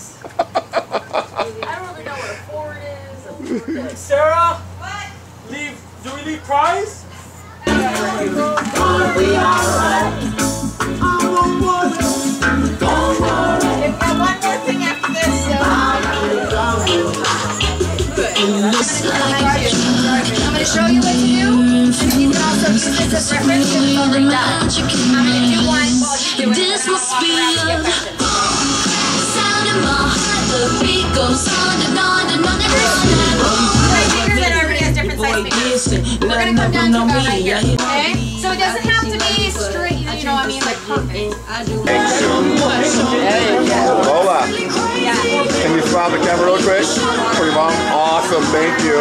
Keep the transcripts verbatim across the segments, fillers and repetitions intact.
this. I don't really know what a forward is. A forward is. Sarah? What? Leave. Do we leave prize? Gonna be alright. I won't worry. Don't worry. We've got one more thing after this, so I'm going to show you what to do, and you can also use this as reference if it's already done. I'm going to do one while you do it. This must be love. Sound in my heart, the beat goes on and on and on and on. My finger that already has different size fingers. We're going to come down to about right here, okay? So it doesn't have to be straight, you know what I mean, like perfect. Lola, can you smile at the camera real quick for your mom? Awesome, thank you.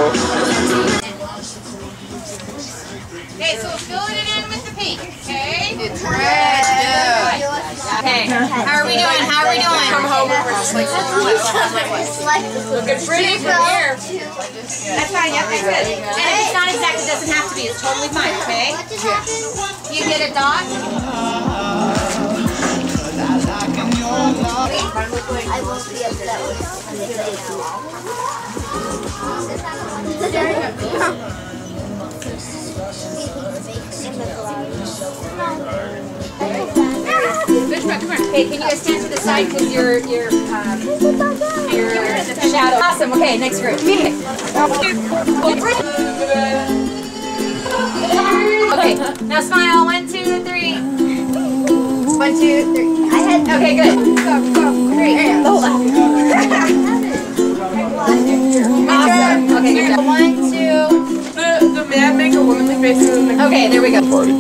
Okay, so filling it in with the pink, okay? It's red. Okay, how are we doing? How are we doing? Come home and we're just like, looking pretty from here. That's fine, yep, that's good. And if it's not exact, it doesn't have to be. It's totally fine, okay? You get a dot? I won't be upset with Okay, can you guys stand to the side because you're, you're, um, you're in the shadow. Awesome, okay, next group. Okay, okay, now smile. One, two, three. One, two, three. I had. Okay, good. Go, go, three. Lola. Awesome. Okay, good. One, two. The, the man make a womanly face. Okay, there we go. Party.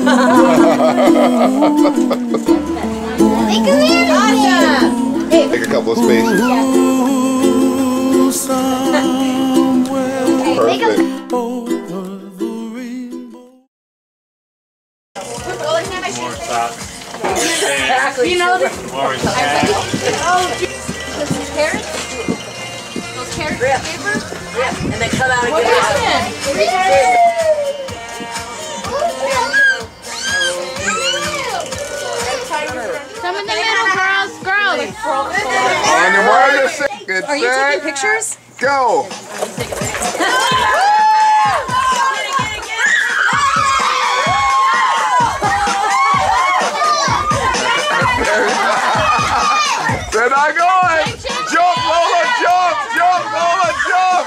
Awesome. Hey. Take a couple of spaces. Yeah. Perfect. Exactly. You know this? Oh, those carrots? Those carrots? Rip. Rip. And then cut out again. Come in the middle, girls. Girls. On your mark, good. Are you taking pictures? Go. They're not going! Jump, Lola, jump! Jump, Lola, jump!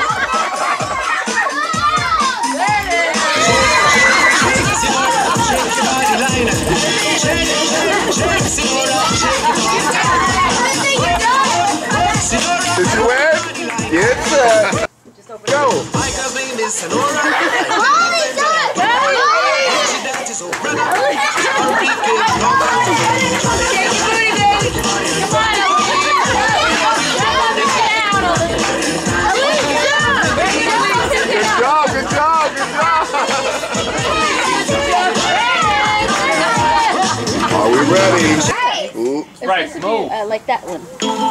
Did you win? Get set. Go! Good job, good job, good job! Are we ready? Ooh. Right, move. Uh, like that one.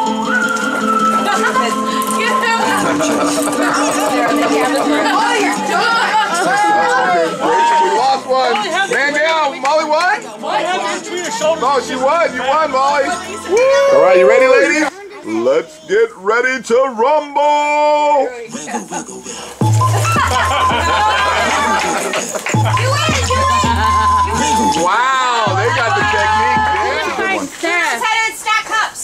Oh, you're done! We lost one. Man down. Molly won? No, she won. You won, Molly. Woo. All right, you ready, ladies? Let's get ready to rumble. Wow, they got the technique. Yeah. Sarah. How to stack cups.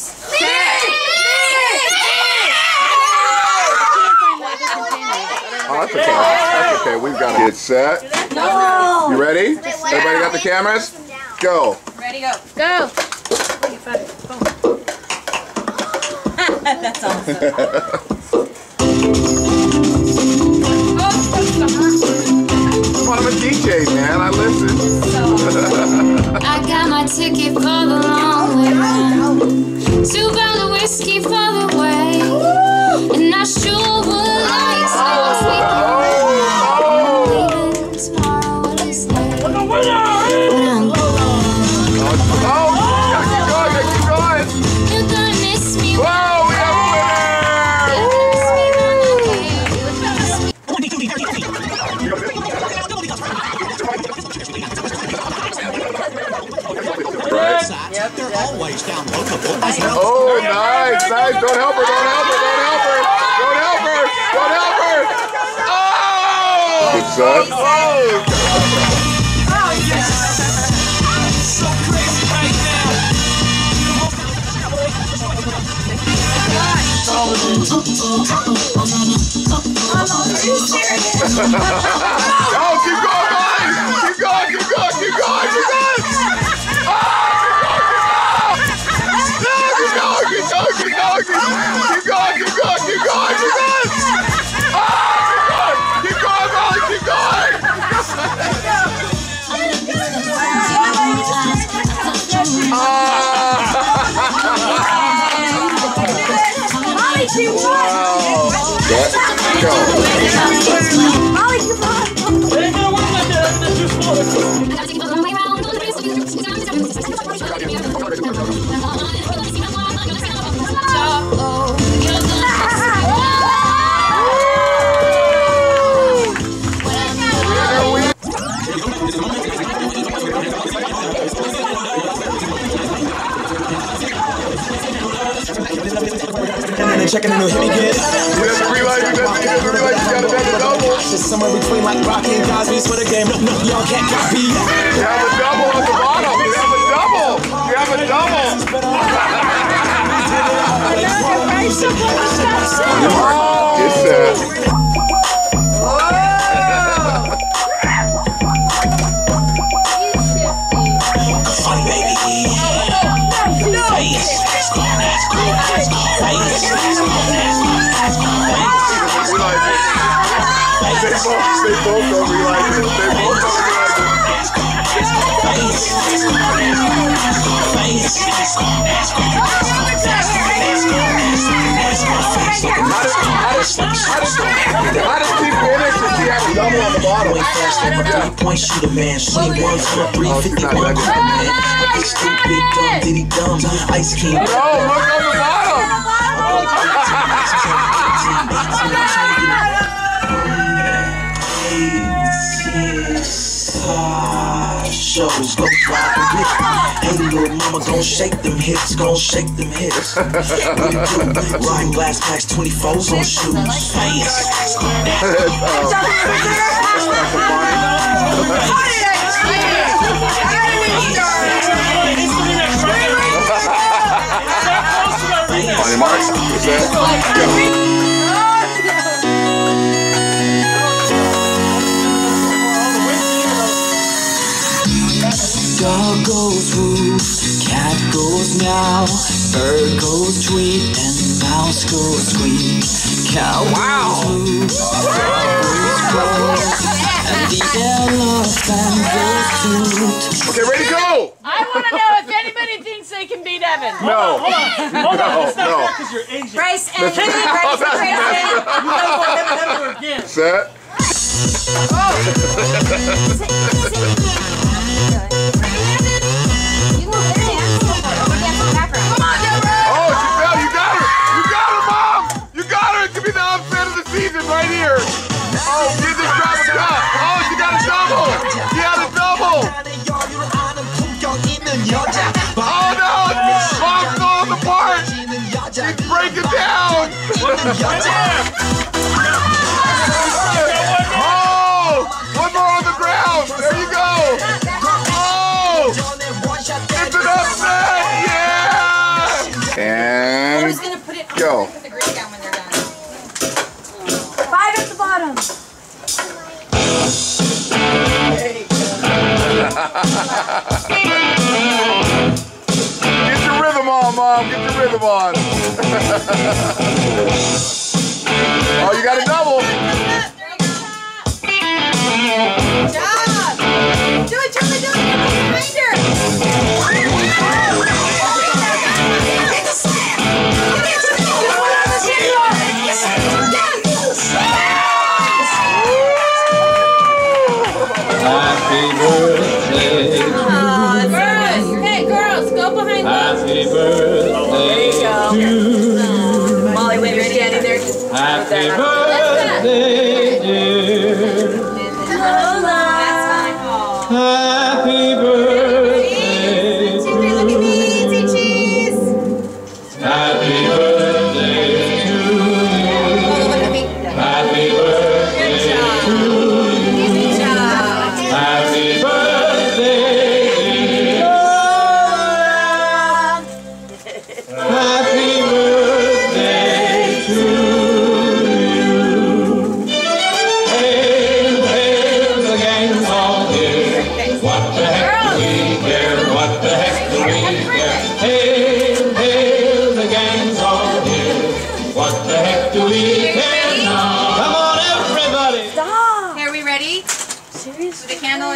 Oh, that's okay. That's okay. We've got to get set. No. You ready? Everybody got the cameras? Go. Ready, go. Go. That's awesome. Well, I'm a D J, man. I listen. I got my ticket for the long way round. Two barrel of whiskey for the way. And I sure would like some sweet leaving tomorrow when I stay. But I'm going. Oh, gotta keep going, gotta keep going. You're gonna miss me. Whoa, we have a Yep, they're always downloadable. Oh, nice, Don't help her. Don't help her. Don't help her. Don't help her. Don't help her. Oh! Good son. Oh! So crazy right now. Oh, keep going, guys! Keep going, keep going, keep going, keep going! Oh, keep going, keep going, keep going, keep going, keep going, keep going, keep going, keep going! Oh, keep going, Molly, keep going! Molly, she won! Let's go. Molly, come on! They ain't gonna win like that. That's too small. Checking in, hit me good. You have to realize you have to realize you gotta make a double. Just somewhere between like Rocky and Cosby's for the game. No, no, y'all can't copy. You have a double at the bottom. You have a double. You have a double. Oh, it's sad. Funny baby. Face. Let's go, let's go, let's go. Face. Let's go, let's go, let's go. Face. Realize it. They both, they both don't realize it. They both don't realize it. Face. Let's go, let's go, let's go. Face. Let's go, let's go, let's go. Let's go, let's go, let's go. Face. How does, how does, how does, how does she finish if she has a double on the bottom? Three point shooter man, twenty-one for three fifty-one. Stupid, dumb, diddy dumb, Ice King. No, look on the bottom. Shows go fly the whip. Hey little mama, gon' shake them hips, gon' shake them hips. What it do? Riding glass packs, twenty-fours on shoes. Face. On your mark, get set, go. Dog goes woof, cat goes meow, bird goes tweet, and mouse goes squeak. Cow wow. goes woof, dog goes croak, and the elephant goes toot. Okay, ready, go! I want to know if anybody thinks they can beat Evan. No. Hold on. Hold on. It's not no. fair because you're Asian. Bryce and Bryce and that's Bryce. You never go never, never again. Set. Oh, she fell. You got her. You got her, Mom. You got her. It could be the upset of the season right here. Oh, she just dropped a cup. Oh, she got a double. She had a double. Oh, no. Mom's falling apart. She's breaking down. Oh, one more on the ground. There you go. Oh, it's an upset. Yeah. And go. Five at the bottom. Get your rhythm on, Mom. Get your rhythm on. Oh, you got a double. Good job. Do it, Charlie. Do it. Behind her. Happy birthday. Aw, girls. Hey, girls, go behind Lola. Happy birthday to you. Molly, when you're standing there. Happy birthday, dear. Lola. Happy birthday. Look at me. Say cheese. Happy birthday.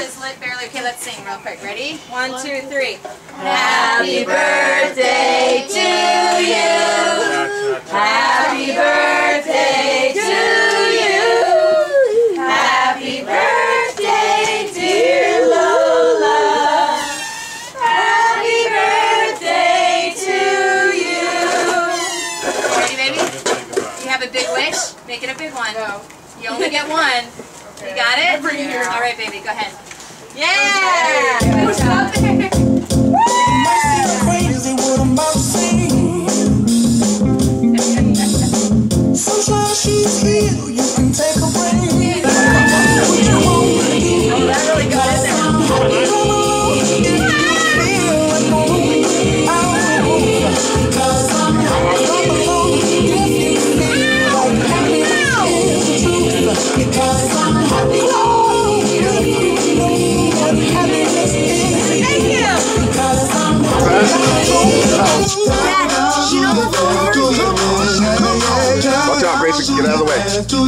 is lit barely. Okay, let's sing real quick. Ready? One, two, three. Happy birthday to you. Happy birthday to you. Happy birthday, dear Lola. Happy birthday to you. Ready, baby? You have a big wish? Make it a big one. No. You only get one. You got it? All right, baby, go ahead. Yeah! Good job there. Crazy what I'm about to say. Sunshine, she's here. You can take a break. Oh, that really got in there. Watch out, Grayson, get out of the way.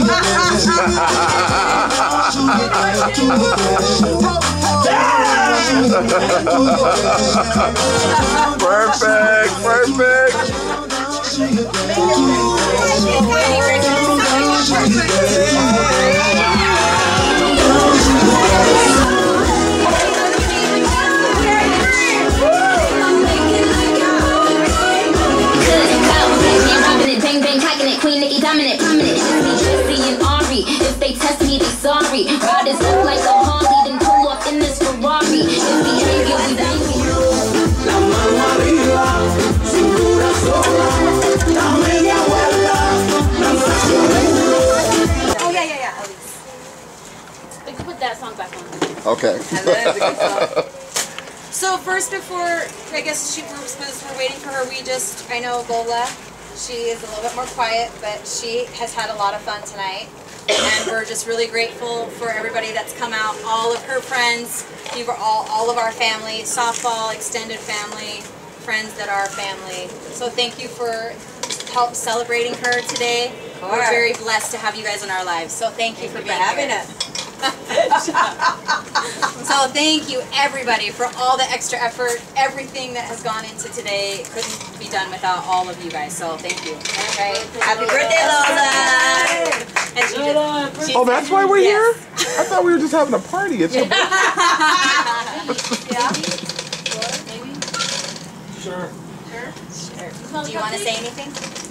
Perfect, perfect. Sorry, riders look like a Harley, then pull up in this Ferrari. If behavior we thank you. La mamma mia, sicura sola, la mia abuela, la Oh, yeah, yeah, yeah. We can put that song back on. Okay. That is a good song. So first, before I guess she was, we're waiting for her. We just I know Lola. She is a little bit more quiet, but she has had a lot of fun tonight. And we're just really grateful for everybody that's come out, all of her friends, you were all, all of our family, softball, extended family, friends that are family. So thank you for help celebrating her today. We're very blessed to have you guys in our lives. So thank you for being having us. So thank you everybody for all the extra effort. Everything that has gone into today couldn't be done without all of you guys. So thank you. Okay. Happy birthday, Lola. And she just, she Oh, that's why we're yes. here? I thought we were just having a party. It's a Yeah. Maybe? Sure. Sure. Sure. Do you want to say anything?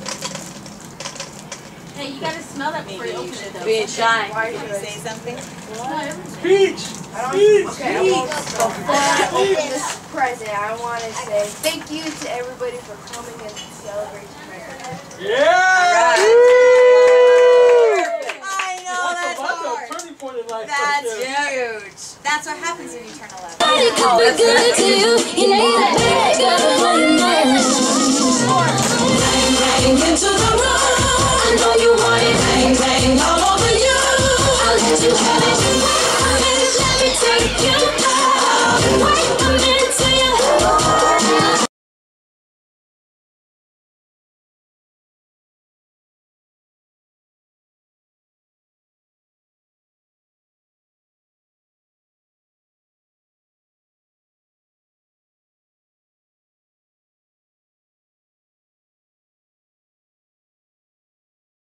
Hey, you gotta smell that before you open it though. Being shy. Why do you say something? Speech! Speech! Okay, before I open this present, I want to say thank you to everybody for coming and celebrating my birthday. Yeah! I know, that's That's hard. a turning point in life. That's right there. huge. That's what happens when you turn eleven. It could be good to you. You know that bad girl. Bang, bang into the room. I know you want it. Bang, bang all over you. I'll let you have it. Let me take you.